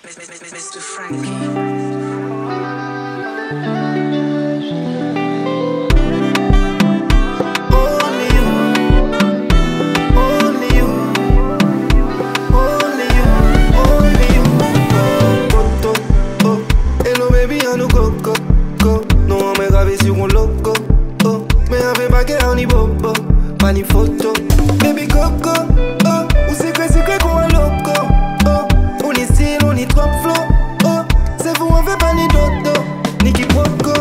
Mr. Frankie. Pas ni photo, baby coco, oh, ou secret qu'on a loco, oh, on est style, on est trop flow, oh, c'est vous on fait pas ni dodo, ni quiproquo.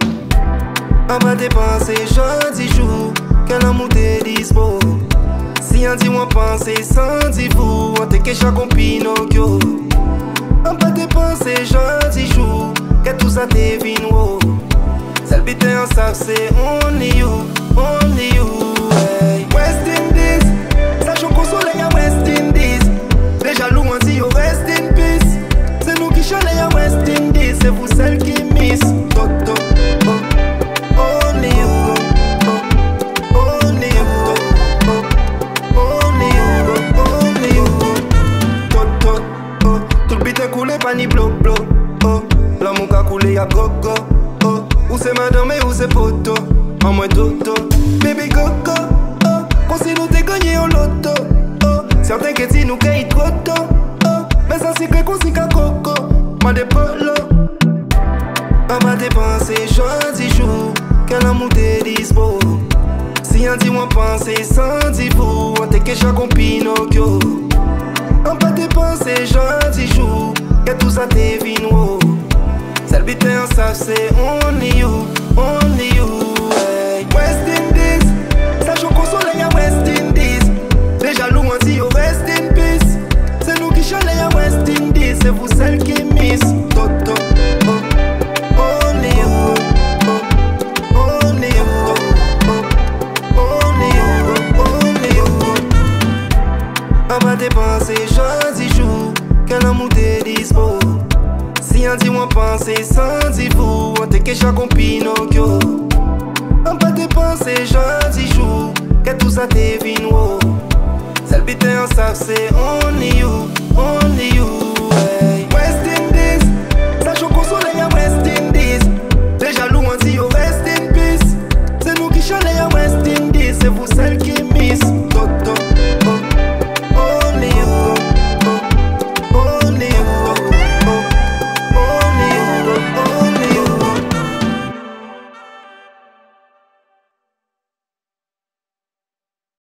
On va dépenser gentil jour, qu'un amour t'est dispo. Si on dit on pense sans dire vous, on te cache comme Pinocchio. On va dépenser gentil jour, que tout ça t'est vino. Celle bite en sac c'est only you, only you. West Indies, sachant qu'au soleil à West Indies. Les jaloux on dit yo rest in peace. C'est nous qui chalez à West Indies. C'est vous celles qui miss. Toto, oh, only you, oh, only you, oh, only you, only you. Toto, oh, tout le bit est coulé pas ni bloc bloc. Oh, l'amour qu'a coulé à gogo. Oh, où c'est madame et où c'est poto. En moins toto, baby coco. Si nous t'es gagné au loto, oh, certains qui disent nous qu'il trop tôt, oh, mais ça c'est que qu'on s'y qu'à coco, m'a des polos. On va dépenser gentil jour, qu'un amour t'est dispo. Si on dit on pense sans dire vous, on te cache comme Pinocchio. On va dépenser gentil jour, que tout ça t'est vino. Celle bite en sac c'est only you, only you. Hey. West Indies, sachant qu'au soleil à West Indies. Les jaloux on dit yo rest in peace. C'est nous qui chalez à West Indies. C'est vous celles qui miss. Toto, oh, only you, oh, only you, oh, only you, only you. On va dépenser gentil jour, qu'un amour t'est dispo. Si on dit on pense sans dire vous, on te cache comme Pinocchio. On va dépenser gentil jour, que tout ça t'est vino. Celle bite en sac c'est only you, only you.